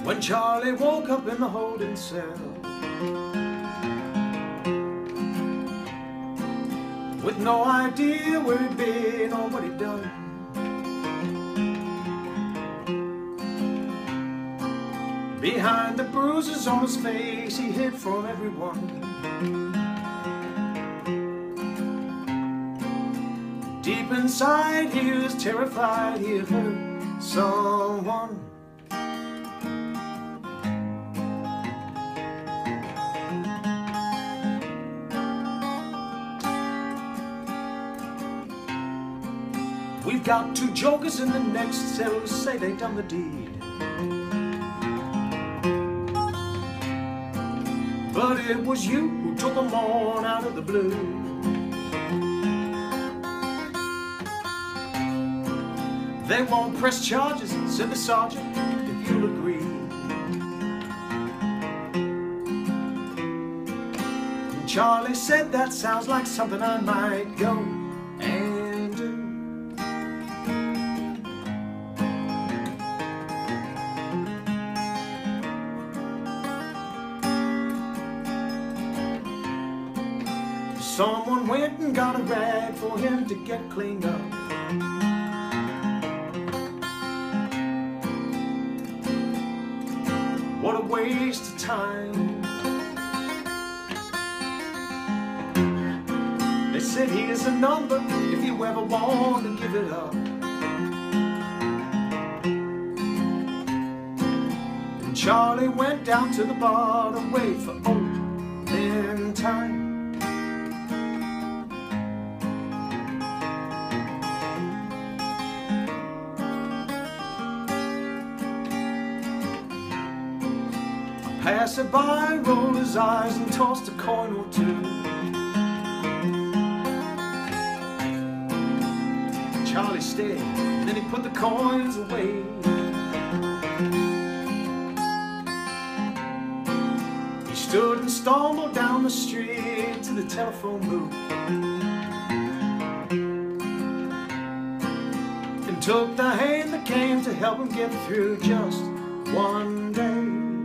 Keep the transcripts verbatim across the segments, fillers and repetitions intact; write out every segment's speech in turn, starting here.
when Charlie woke up in the holding cell, with no idea where he'd been or what he'd done. Behind the bruises on his face, he hid from everyone. Deep inside, he was terrified he had hurt someone. We've got two jokers in the next cell who say they done the deed, but it was you who took them on out of the blue. They won't press charges, said the sergeant, if you'll agree. And Charlie said, that sounds like something I might go and do. Someone went and got a rag for him to get cleaned up. What a waste of time. They said, here's a number if you ever want to give it up. And Charlie went down to the bar to wait for olden time. Passerby rolled his eyes and tossed a coin or two. Charlie stared, then he put the coins away. He stood and stumbled down the street to the telephone booth, and took the hand that came to help him get through just one day.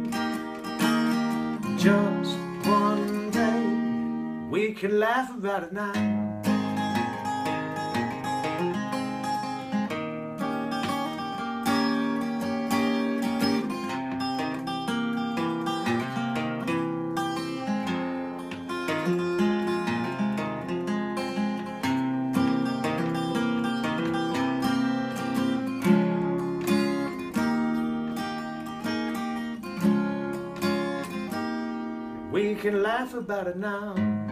Just one day, we can laugh about it now. We can laugh about it now.